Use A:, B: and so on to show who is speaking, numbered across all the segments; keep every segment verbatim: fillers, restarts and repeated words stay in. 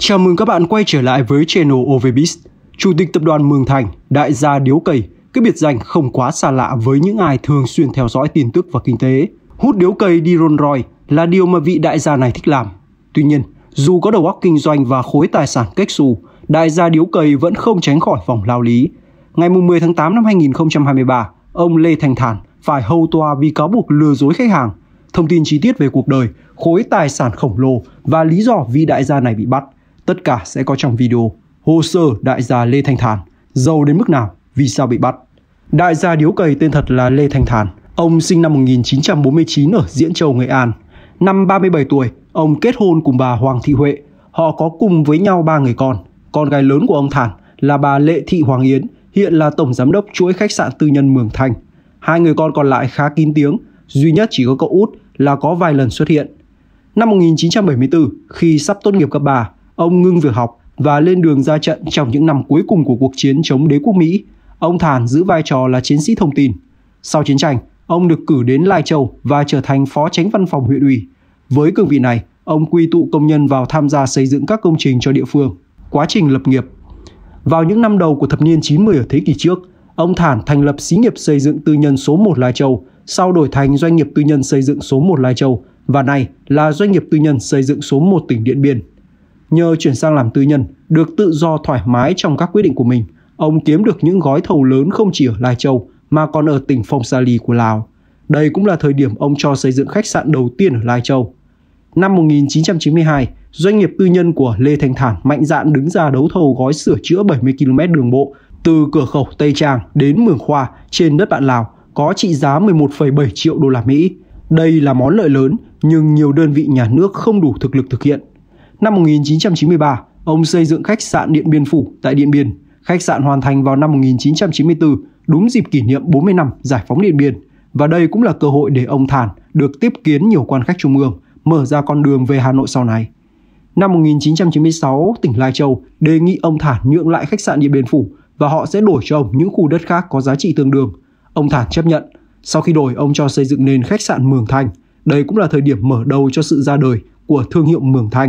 A: Chào mừng các bạn quay trở lại với channel ô vê Biz. Chủ tịch tập đoàn Mường Thành, đại gia điếu cày, cái biệt danh không quá xa lạ với những ai thường xuyên theo dõi tin tức và kinh tế. Hút điếu cày đi Rolls Royce là điều mà vị đại gia này thích làm. Tuy nhiên, dù có đầu óc kinh doanh và khối tài sản kếch xù, đại gia điếu cày vẫn không tránh khỏi vòng lao lý. Ngày mười tháng tám năm hai nghìn không trăm hai mươi ba, ông Lê Thanh Thản phải hầu tòa vì cáo buộc lừa dối khách hàng. Thông tin chi tiết về cuộc đời, khối tài sản khổng lồ và lý do vị đại gia này bị bắt, tất cả sẽ có trong video. Hồ sơ đại gia Lê Thanh Thản, giàu đến mức nào, vì sao bị bắt? Đại gia điếu cày tên thật là Lê Thanh Thản. Ông sinh năm một nghìn chín trăm bốn mươi chín ở Diễn Châu, Nghệ An. Năm ba mươi bảy tuổi, ông kết hôn cùng bà Hoàng Thị Huệ. Họ có cùng với nhau ba người con. Con gái lớn của ông Thản là bà Lệ Thị Hoàng Yến, hiện là tổng giám đốc chuỗi khách sạn tư nhân Mường Thanh. Hai người con còn lại khá kín tiếng, duy nhất chỉ có cậu út là có vài lần xuất hiện. Năm một nghìn chín trăm bảy mươi tư, khi sắp tốt nghiệp cấp ba, ông ngưng việc học và lên đường ra trận trong những năm cuối cùng của cuộc chiến chống đế quốc Mỹ. Ông Thản giữ vai trò là chiến sĩ thông tin. Sau chiến tranh, ông được cử đến Lai Châu và trở thành phó chánh văn phòng huyện ủy. Với cương vị này, ông quy tụ công nhân vào tham gia xây dựng các công trình cho địa phương. Quá trình lập nghiệp. Vào những năm đầu của thập niên chín mươi ở thế kỷ trước, ông Thản thành lập xí nghiệp xây dựng tư nhân số một Lai Châu, sau đổi thành doanh nghiệp tư nhân xây dựng số một Lai Châu và nay là doanh nghiệp tư nhân xây dựng số một tỉnh Điện Biên. Nhờ chuyển sang làm tư nhân, được tự do thoải mái trong các quyết định của mình, ông kiếm được những gói thầu lớn không chỉ ở Lai Châu mà còn ở tỉnh Phong Sa Ly của Lào. Đây cũng là thời điểm ông cho xây dựng khách sạn đầu tiên ở Lai Châu. Năm một nghìn chín trăm chín mươi hai, doanh nghiệp tư nhân của Lê Thanh Thản mạnh dạn đứng ra đấu thầu gói sửa chữa bảy mươi ki lô mét đường bộ từ cửa khẩu Tây Trang đến Mường Khoa trên đất bạn Lào, có trị giá mười một phẩy bảy triệu đô la Mỹ. Đây là món lợi lớn nhưng nhiều đơn vị nhà nước không đủ thực lực thực hiện. Năm một nghìn chín trăm chín mươi ba, ông xây dựng khách sạn Điện Biên Phủ tại Điện Biên. Khách sạn hoàn thành vào năm một nghìn chín trăm chín mươi tư, đúng dịp kỷ niệm bốn mươi năm giải phóng Điện Biên. Và đây cũng là cơ hội để ông Thản được tiếp kiến nhiều quan khách trung ương, mở ra con đường về Hà Nội sau này. Năm một nghìn chín trăm chín mươi sáu, tỉnh Lai Châu đề nghị ông Thản nhượng lại khách sạn Điện Biên Phủ và họ sẽ đổi cho ông những khu đất khác có giá trị tương đương. Ông Thản chấp nhận. Sau khi đổi, ông cho xây dựng nên khách sạn Mường Thanh. Đây cũng là thời điểm mở đầu cho sự ra đời của thương hiệu Mường Thanh.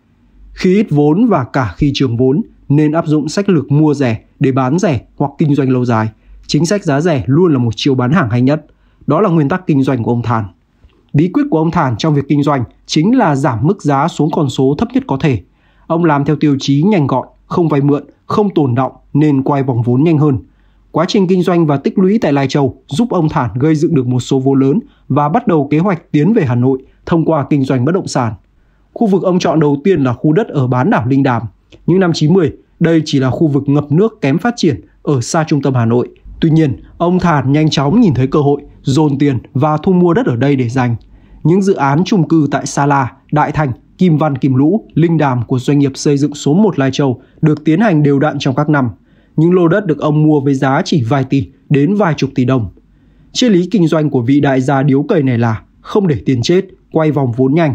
A: Khi ít vốn và cả khi trường vốn, nên áp dụng sách lược mua rẻ để bán rẻ hoặc kinh doanh lâu dài. Chính sách giá rẻ luôn là một chiêu bán hàng hay nhất. Đó là nguyên tắc kinh doanh của ông Thản. Bí quyết của ông Thản trong việc kinh doanh chính là giảm mức giá xuống con số thấp nhất có thể. Ông làm theo tiêu chí nhanh gọn, không vay mượn, không tồn đọng nên quay vòng vốn nhanh hơn. Quá trình kinh doanh và tích lũy tại Lai Châu giúp ông Thản gây dựng được một số vốn lớn và bắt đầu kế hoạch tiến về Hà Nội thông qua kinh doanh bất động sản. Khu vực ông chọn đầu tiên là khu đất ở bán đảo Linh Đàm. Những năm chín mươi, đây chỉ là khu vực ngập nước kém phát triển ở xa trung tâm Hà Nội. Tuy nhiên, ông Thản nhanh chóng nhìn thấy cơ hội, dồn tiền và thu mua đất ở đây để dành. Những dự án chung cư tại Sa La, Đại Thành, Kim Văn, Kim Lũ, Linh Đàm của doanh nghiệp xây dựng số một Lai Châu được tiến hành đều đặn trong các năm. Những lô đất được ông mua với giá chỉ vài tỷ đến vài chục tỷ đồng. Triết lý kinh doanh của vị đại gia điếu cày này là không để tiền chết, quay vòng vốn nhanh.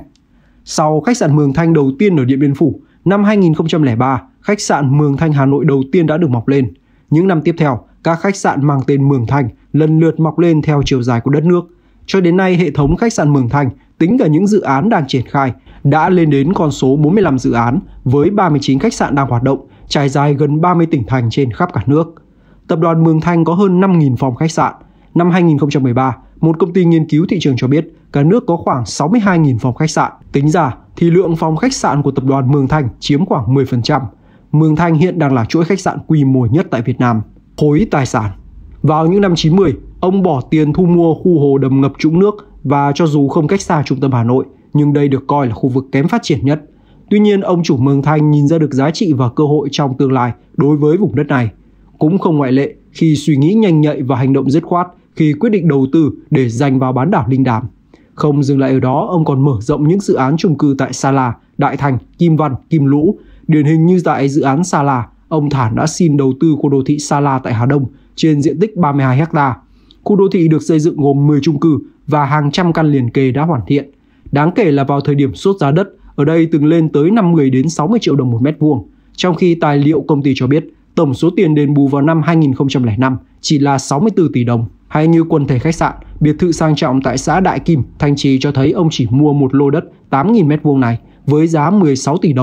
A: Sau khách sạn Mường Thanh đầu tiên ở Điện Biên Phủ, năm hai nghìn không trăm lẻ ba, khách sạn Mường Thanh Hà Nội đầu tiên đã được mọc lên. Những năm tiếp theo, các khách sạn mang tên Mường Thanh lần lượt mọc lên theo chiều dài của đất nước. Cho đến nay, hệ thống khách sạn Mường Thanh, tính cả những dự án đang triển khai, đã lên đến con số bốn mươi lăm dự án với ba mươi chín khách sạn đang hoạt động, trải dài gần ba mươi tỉnh thành trên khắp cả nước. Tập đoàn Mường Thanh có hơn năm nghìn phòng khách sạn. Năm hai nghìn không trăm mười ba, một công ty nghiên cứu thị trường cho biết cả nước có khoảng sáu mươi hai nghìn phòng khách sạn. Tính ra thì lượng phòng khách sạn của tập đoàn Mường Thanh chiếm khoảng mười phần trăm. Mường Thanh hiện đang là chuỗi khách sạn quy mô nhất tại Việt Nam. Khối tài sản. Vào những năm chín mươi, ông bỏ tiền thu mua khu hồ đầm ngập trũng nước và cho dù không cách xa trung tâm Hà Nội, nhưng đây được coi là khu vực kém phát triển nhất. Tuy nhiên, ông chủ Mường Thanh nhìn ra được giá trị và cơ hội trong tương lai đối với vùng đất này. Cũng không ngoại lệ khi suy nghĩ nhanh nhạy và hành động dứt khoát khi quyết định đầu tư để dành vào bán đảo Linh Đàm. Không dừng lại ở đó, ông còn mở rộng những dự án chung cư tại Sa La, Đại Thành, Kim Văn, Kim Lũ. Điển hình như tại dự án Sa La, ông Thản đã xin đầu tư khu đô thị Sa La tại Hà Đông trên diện tích ba mươi hai héc ta. Khu đô thị được xây dựng gồm mười chung cư và hàng trăm căn liền kề đã hoàn thiện. Đáng kể là vào thời điểm sốt giá đất, ở đây từng lên tới năm mươi đến sáu mươi triệu đồng một mét vuông, trong khi tài liệu công ty cho biết tổng số tiền đền bù vào năm hai nghìn không trăm lẻ năm chỉ là sáu mươi tư tỷ đồng. Hay như quần thể khách sạn, biệt thự sang trọng tại xã Đại Kim, Thanh Trì cho thấy ông chỉ mua một lô đất tám nghìn mét vuông này với giá mười sáu tỷ đồng.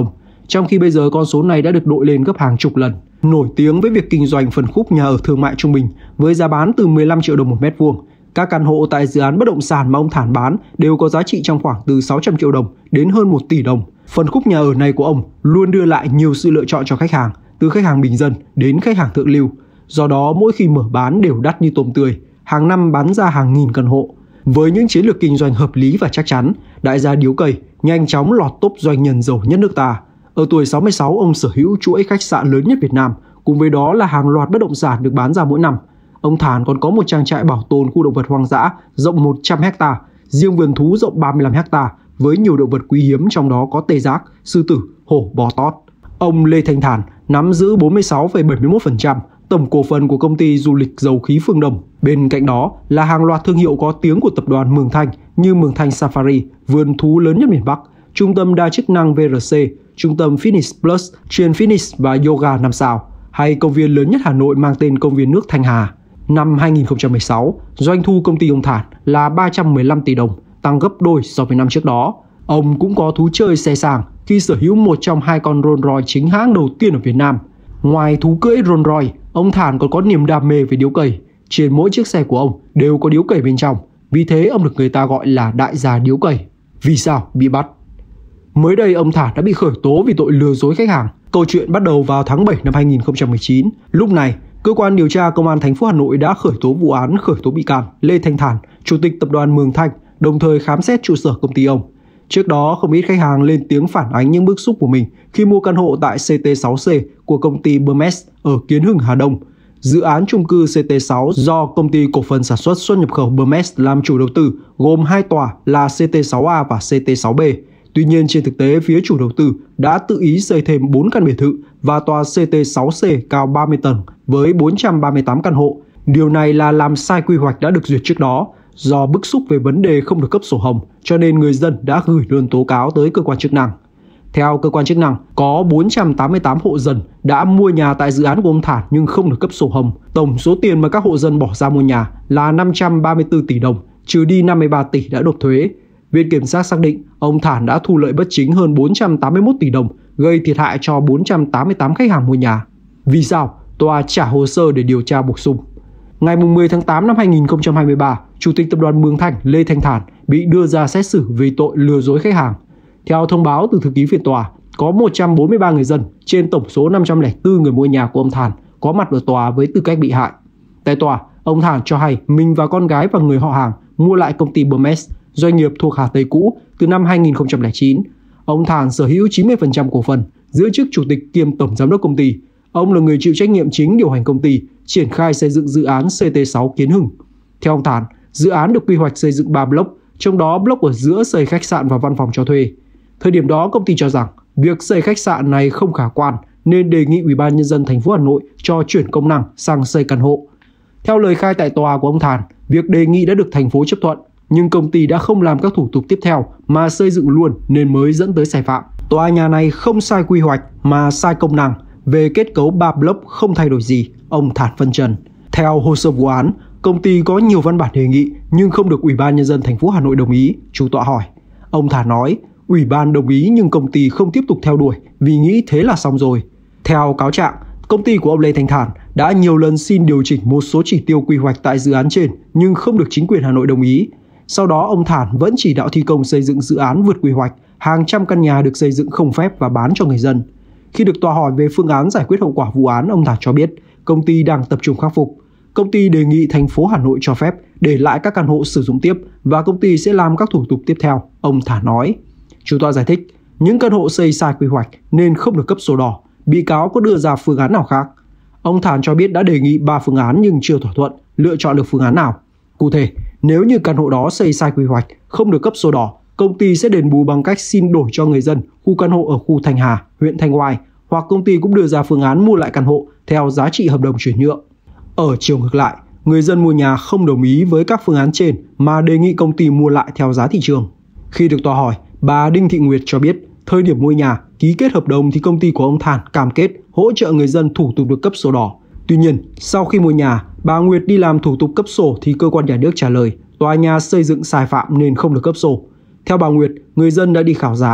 A: trong khi bây giờ con số này đã được đội lên gấp hàng chục lần. Nổi tiếng với việc kinh doanh phân khúc nhà ở thương mại trung bình với giá bán từ mười lăm triệu đồng một mét vuông, các căn hộ tại dự án bất động sản mà ông Thản bán đều có giá trị trong khoảng từ sáu trăm triệu đồng đến hơn một tỷ đồng. Phân khúc nhà ở này của ông luôn đưa lại nhiều sự lựa chọn cho khách hàng, từ khách hàng bình dân đến khách hàng thượng lưu. Do đó mỗi khi mở bán đều đắt như tôm tươi, hàng năm bán ra hàng nghìn căn hộ. Với những chiến lược kinh doanh hợp lý và chắc chắn, đại gia Điếu Cày nhanh chóng lọt top doanh nhân giàu nhất nước ta. Ở tuổi sáu mươi sáu, ông sở hữu chuỗi khách sạn lớn nhất Việt Nam, cùng với đó là hàng loạt bất động sản được bán ra mỗi năm. Ông Thản còn có một trang trại bảo tồn khu động vật hoang dã rộng một trăm héc ta, riêng vườn thú rộng ba mươi lăm héc ta với nhiều động vật quý hiếm, trong đó có tê giác, sư tử, hổ, bò tót. Ông Lê Thanh Thản nắm giữ bốn mươi sáu phẩy bảy mươi mốt phần trăm tổng cổ phần của công ty du lịch dầu khí Phương Đông. Bên cạnh đó là hàng loạt thương hiệu có tiếng của tập đoàn Mường Thanh như Mường Thanh Safari, vườn thú lớn nhất miền Bắc, trung tâm đa chức năng vê rờ xê, trung tâm Fitness Plus, chuyên Fitness và Yoga năm sao, hay công viên lớn nhất Hà Nội mang tên công viên nước Thanh Hà. Năm hai nghìn không trăm mười sáu, doanh thu công ty ông Thản là ba trăm mười lăm tỷ đồng, tăng gấp đôi so với năm trước đó. Ông cũng có thú chơi xe sang khi sở hữu một trong hai con Rolls Royce chính hãng đầu tiên ở Việt Nam. Ngoài thú cưỡi Rolls Royce, ông Thản còn có niềm đam mê về điếu cày. Trên mỗi chiếc xe của ông đều có điếu cày bên trong, vì thế ông được người ta gọi là đại gia điếu cày. Vì sao bị bắt? Mới đây ông Thản đã bị khởi tố vì tội lừa dối khách hàng. Câu chuyện bắt đầu vào tháng bảy năm hai nghìn không trăm mười chín. Lúc này, cơ quan điều tra công an thành phố Hà Nội đã khởi tố vụ án khởi tố bị can Lê Thanh Thản, chủ tịch tập đoàn Mường Thanh, đồng thời khám xét trụ sở công ty ông. Trước đó, không ít khách hàng lên tiếng phản ánh những bức xúc của mình khi mua căn hộ tại xê tê sáu xê của công ty Bermes ở Kiến Hưng, Hà Đông. Dự án chung cư xê tê sáu do công ty cổ phần sản xuất xuất nhập khẩu Bermes làm chủ đầu tư, gồm hai tòa là xê tê sáu A và xê tê sáu B. Tuy nhiên, trên thực tế, phía chủ đầu tư đã tự ý xây thêm bốn căn biệt thự và tòa xê tê sáu xê cao ba mươi tầng với bốn trăm ba mươi tám căn hộ. Điều này là làm sai quy hoạch đã được duyệt trước đó. Do bức xúc về vấn đề không được cấp sổ hồng, cho nên người dân đã gửi đơn tố cáo tới cơ quan chức năng. Theo cơ quan chức năng, có bốn trăm tám mươi tám hộ dân đã mua nhà tại dự án của ông Thản nhưng không được cấp sổ hồng. Tổng số tiền mà các hộ dân bỏ ra mua nhà là năm trăm ba mươi tư tỷ đồng, trừ đi năm mươi ba tỷ đã nộp thuế. Viện kiểm sát xác định ông Thản đã thu lợi bất chính hơn bốn trăm tám mươi mốt tỷ đồng, gây thiệt hại cho bốn trăm tám mươi tám khách hàng mua nhà. Vì sao? Tòa trả hồ sơ để điều tra bổ sung. Ngày mười tháng tám năm hai nghìn không trăm hai mươi ba, Chủ tịch tập đoàn Mường Thanh Lê Thanh Thản bị đưa ra xét xử vì tội lừa dối khách hàng. Theo thông báo từ thư ký phiên tòa, có một trăm bốn mươi ba người dân trên tổng số năm trăm lẻ bốn người mua nhà của ông Thản có mặt ở tòa với tư cách bị hại. Tại tòa, ông Thản cho hay mình và con gái và người họ hàng mua lại công ty Bermes, doanh nghiệp thuộc Hà Tây cũ, từ năm hai nghìn không trăm lẻ chín. Ông Thản sở hữu chín mươi phần trăm cổ phần, giữ chức chủ tịch kiêm tổng giám đốc công ty. Ông là người chịu trách nhiệm chính điều hành công ty, triển khai xây dựng dự án xê tê sáu Kiến Hưng. Theo ông Thản, dự án được quy hoạch xây dựng ba block, trong đó block ở giữa xây khách sạn và văn phòng cho thuê. Thời điểm đó, công ty cho rằng việc xây khách sạn này không khả quan nên đề nghị Ủy ban nhân dân thành phố Hà Nội cho chuyển công năng sang xây căn hộ. Theo lời khai tại tòa của ông Thản, việc đề nghị đã được thành phố chấp thuận, nhưng công ty đã không làm các thủ tục tiếp theo mà xây dựng luôn nên mới dẫn tới sai phạm. Tòa nhà này không sai quy hoạch mà sai công năng, về kết cấu ba block không thay đổi gì, ông Thản phân trần. Theo hồ sơ vụ án, công ty có nhiều văn bản đề nghị nhưng không được Ủy ban nhân dân thành phố Hà Nội đồng ý. Chủ tọa hỏi. Ông Thản nói, Ủy ban đồng ý nhưng công ty không tiếp tục theo đuổi vì nghĩ thế là xong rồi. Theo cáo trạng, công ty của ông Lê Thanh Thản đã nhiều lần xin điều chỉnh một số chỉ tiêu quy hoạch tại dự án trên nhưng không được chính quyền Hà Nội đồng ý. Sau đó ông Thản vẫn chỉ đạo thi công xây dựng dự án vượt quy hoạch, hàng trăm căn nhà được xây dựng không phép và bán cho người dân. Khi được tòa hỏi về phương án giải quyết hậu quả vụ án, ông Thản cho biết công ty đang tập trung khắc phục. Công ty đề nghị thành phố Hà Nội cho phép để lại các căn hộ sử dụng tiếp và công ty sẽ làm các thủ tục tiếp theo, ông Thản nói. Chủ tọa giải thích, những căn hộ xây sai quy hoạch nên không được cấp sổ đỏ. Bị cáo có đưa ra phương án nào khác? Ông Thản cho biết đã đề nghị ba phương án nhưng chưa thỏa thuận, lựa chọn được phương án nào. Cụ thể, nếu như căn hộ đó xây sai quy hoạch, không được cấp sổ đỏ, công ty sẽ đền bù bằng cách xin đổi cho người dân khu căn hộ ở khu Thanh Hà, huyện Thanh Oai, hoặc công ty cũng đưa ra phương án mua lại căn hộ theo giá trị hợp đồng chuyển nhượng. Ở chiều ngược lại, người dân mua nhà không đồng ý với các phương án trên mà đề nghị công ty mua lại theo giá thị trường. Khi được tòa hỏi, bà Đinh Thị Nguyệt cho biết, thời điểm mua nhà, ký kết hợp đồng thì công ty của ông Thản cam kết hỗ trợ người dân thủ tục được cấp sổ đỏ. Tuy nhiên, sau khi mua nhà, bà Nguyệt đi làm thủ tục cấp sổ thì cơ quan nhà nước trả lời tòa nhà xây dựng sai phạm nên không được cấp sổ. Theo bà Nguyệt, người dân đã đi khảo giá,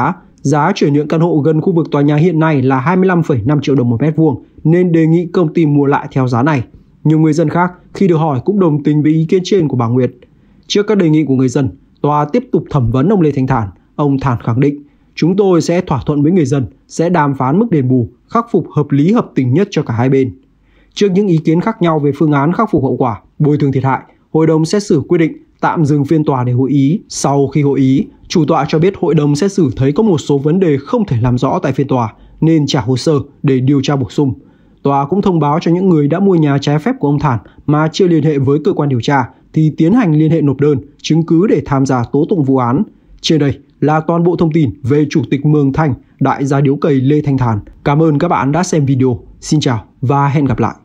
A: Giá chuyển nhượng căn hộ gần khu vực tòa nhà hiện nay là hai mươi lăm phẩy năm triệu đồng một mét vuông nên đề nghị công ty mua lại theo giá này. Nhiều người dân khác khi được hỏi cũng đồng tình với ý kiến trên của bà Nguyệt. Trước các đề nghị của người dân, tòa tiếp tục thẩm vấn ông Lê Thanh Thản. Ông Thản khẳng định, chúng tôi sẽ thỏa thuận với người dân, sẽ đàm phán mức đền bù, khắc phục hợp lý hợp tình nhất cho cả hai bên. Trước những ý kiến khác nhau về phương án khắc phục hậu quả, bồi thường thiệt hại, hội đồng xét xử quyết định tạm dừng phiên tòa để hội ý. Sau khi hội ý, chủ tọa cho biết hội đồng xét xử thấy có một số vấn đề không thể làm rõ tại phiên tòa nên trả hồ sơ để điều tra bổ sung. Tòa cũng thông báo cho những người đã mua nhà trái phép của ông Thản mà chưa liên hệ với cơ quan điều tra thì tiến hành liên hệ nộp đơn, chứng cứ để tham gia tố tụng vụ án. Trên đây là toàn bộ thông tin về Chủ tịch Mường Thanh, đại gia điếu cày Lê Thanh Thản. Cảm ơn các bạn đã xem video. Xin chào và hẹn gặp lại.